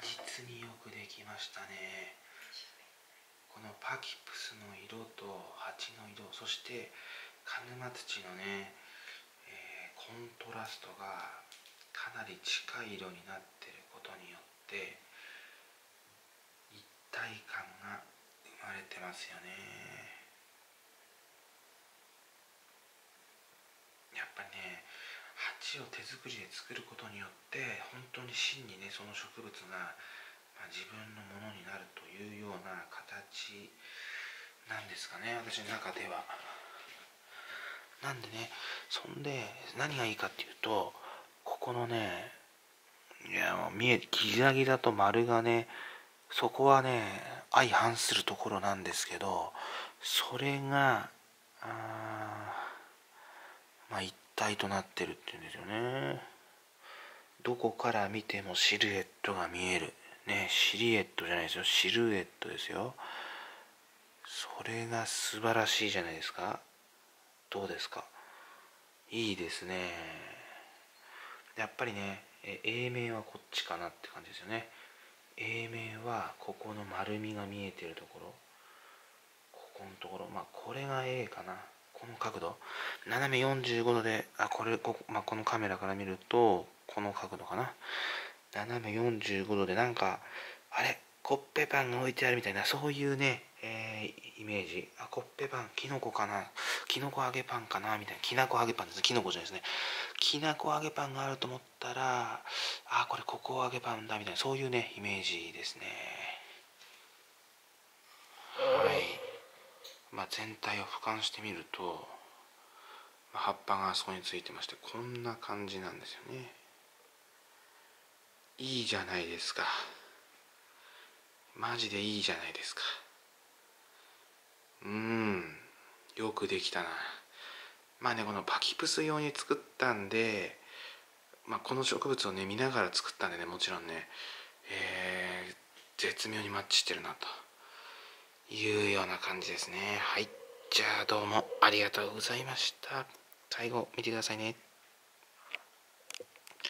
実によくできましたね。このパキプスの色と鉢の色、そして鹿沼土のね、コントラストがかなり近い色になっていることによって一体感が生まれてますよね。やっぱりね、鉢を手作りで作ることによって本当に真にね、その植物が、自分のものになるというような形なんですかね、私の中では。なんでね、そんで何がいいかっていうと、ここのね、いやもうギザギザと丸がね、そこはね相反するところなんですけど、それが一体となってるっていうんですよね。どこから見てもシルエットが見えるね。シリエットじゃないですよ、シルエットですよ。それが素晴らしいじゃないですか。どうですか。いいですね。やっぱりね、A 面はこっちかなって感じですよね。A 面はここの丸みが見えてるところ、ここのところ、これが A かな。この角度斜め45度で、このカメラから見るとこの角度かな。斜め45度でなんかあれコッペパンが置いてあるみたいな、そういうね、イメージ。コッペパン、キノコかな、キノコ揚げパンかなみたいな。きなこ揚げパンですね、キノコじゃないですね。きなこ揚げパンがあると思ったら、これココ揚げパンだみたいな、そういうねイメージですね。はい。全体を俯瞰してみると、葉っぱがあそこについてまして、こんな感じなんですよね。いいじゃないですか。マジでいいじゃないですか。よくできたな。このパキプス用に作ったんで、この植物をね見ながら作ったんでね、もちろんね、絶妙にマッチしてるなというような感じですね。はい、じゃあどうもありがとうございました。最後見てくださいね。